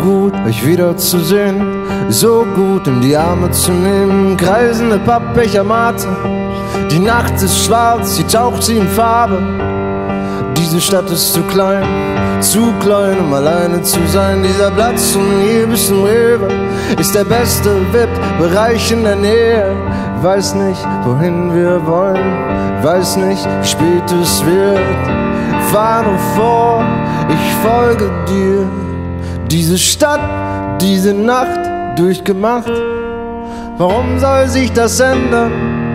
gut, euch wiederzusehen, so gut in die Arme zu nehmen. Kreisende Pappbecher Mate, die Nacht ist schwarz, sie taucht sie in Farbe. Diese Stadt ist zu klein, um alleine zu sein. Dieser Platz von hier bis zum Rewe ist der beste VIP-Bereich in der Nähe. Weiß nicht, wohin wir wollen, weiß nicht, wie spät es wird. Fahr nur vor, ich folge dir. Diese Stadt, diese Nacht durchgemacht. Warum soll sich das ändern?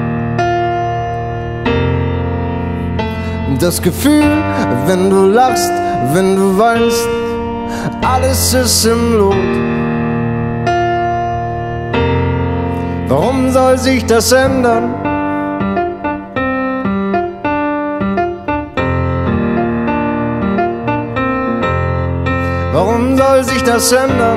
Das Gefühl, wenn du lachst, wenn du weinst, alles ist im Lot. Warum soll sich das ändern? Warum soll sich das ändern?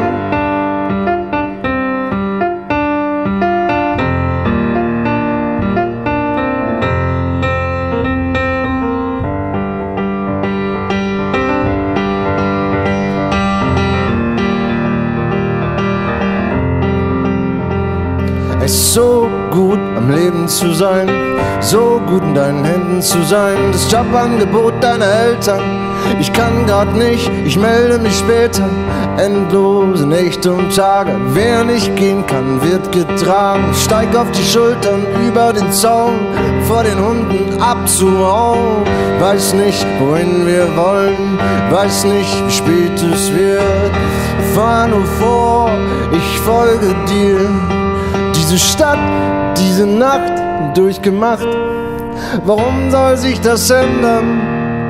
Es ist so gut, am Leben zu sein, so gut in deinen Händen zu sein. Das Jobangebot deiner Eltern, ich kann grad nicht, ich melde mich später. Endlose Nächte und Tage, wer nicht gehen kann, wird getragen. Steig auf die Schultern, über den Zaun, vor den Hunden abzuhauen. Weiß nicht, wohin wir wollen, weiß nicht, wie spät es wird. Fahr nur vor, ich folge dir. Diese Stadt, diese Nacht durchgemacht. Warum soll sich das ändern?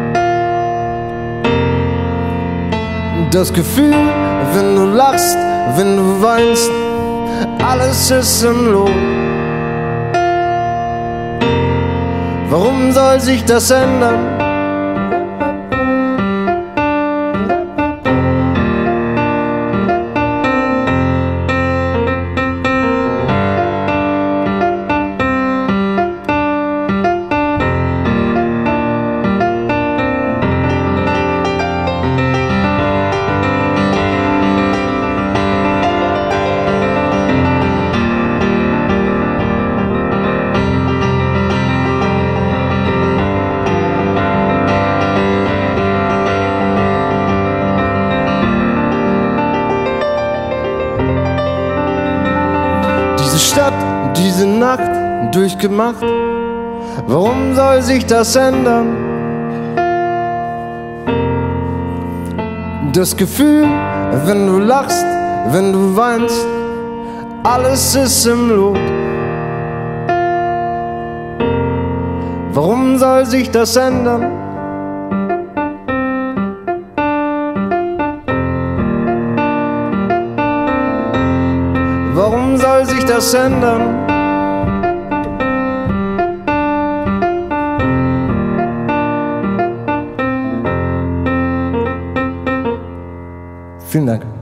Das Gefühl, wenn du lachst, wenn du weinst, alles ist im Lot. Warum soll sich das ändern? Diese Stadt, diese Nacht durchgemacht. Warum soll sich das ändern? Das Gefühl, wenn du lachst, wenn du weinst, alles ist im Lot. Warum soll sich das ändern? Warum soll sich das ändern? Vielen Dank.